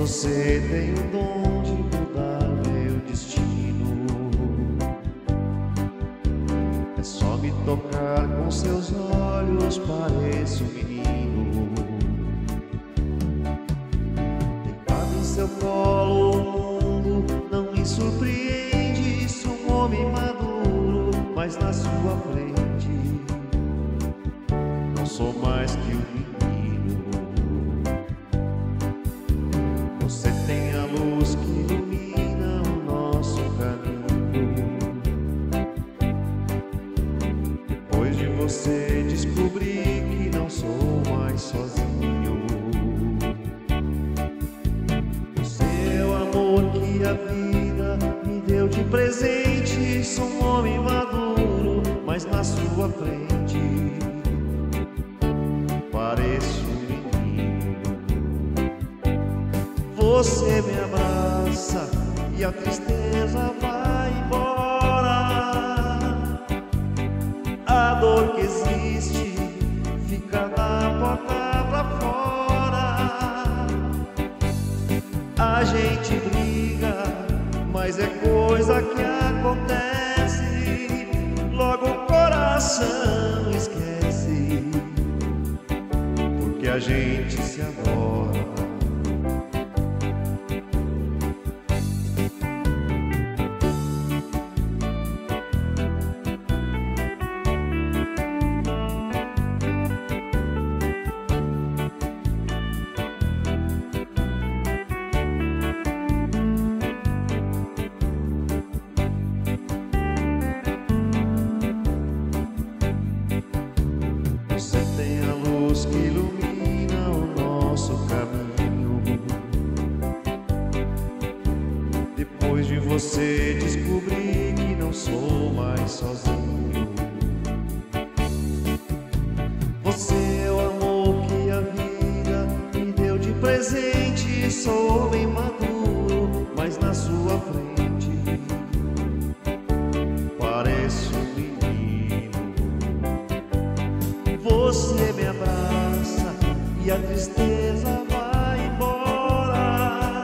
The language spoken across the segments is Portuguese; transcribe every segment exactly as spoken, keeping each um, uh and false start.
você tem o dom de mudar meu destino. É só me tocar com seus olhos, pareço um menino. Deitado em seu colo, o mundo não me surpreende. Sou um homem maduro, mas na sua frente não sou mais que um menino. Você tem a luz que ilumina o nosso caminho. Depois de você descobri que não sou mais sozinho. Você é o amor que a vida me deu de presente. Sou um homem maduro, mas na sua frente pareço um menino. Você me abraça e a tristeza vai embora. A dor que existe fica da porta pra fora. A gente briga, mas é coisa que acontece. Logo o coração esquece, porque a gente se adora. Você tem a luz que ilumina o nosso caminho. Depois de você descobri que não sou mais sozinho. Você é o amor que a vida me deu de presente. Sou homem maduro, mas na sua frente pareço um menino. Você me abraça e a tristeza vai embora.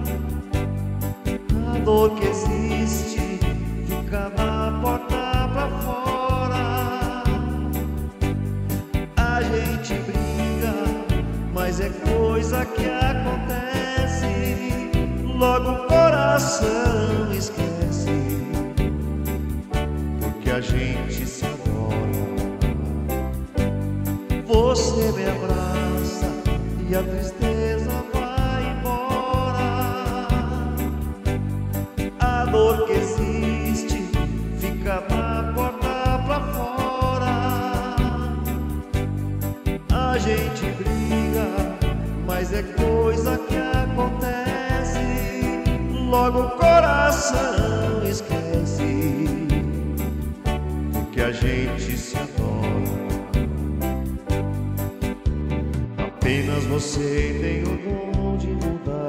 A dor que existe fica na porta pra fora. A gente briga, mas é coisa que acontece. Logo o coração esquece, porque a gente se adora. Você me abraça e a tristeza vai embora. A dor que existe fica na porta pra fora. A gente briga, mas é coisa que acontece. Logo o coração esquece, porque a gente se adora. Apenas você tem o dom de mudar